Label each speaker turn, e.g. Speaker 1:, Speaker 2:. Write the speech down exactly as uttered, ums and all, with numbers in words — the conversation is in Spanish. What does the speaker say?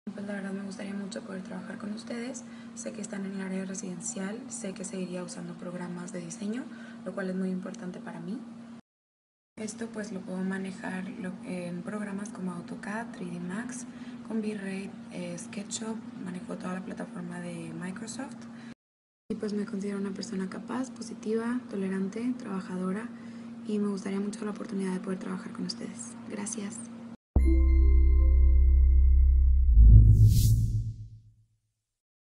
Speaker 1: Pues la verdad me gustaría mucho poder trabajar con ustedes. Sé que están en el área residencial, sé que seguiría usando programas de diseño, lo cual es muy importante para mí. Esto pues lo puedo manejar en programas como AutoCAD, tres D Max, con V-Ray, eh, SketchUp, manejo toda la plataforma de Microsoft. Y pues me considero una persona capaz, positiva, tolerante, trabajadora y me gustaría mucho la oportunidad de poder trabajar con ustedes. Gracias.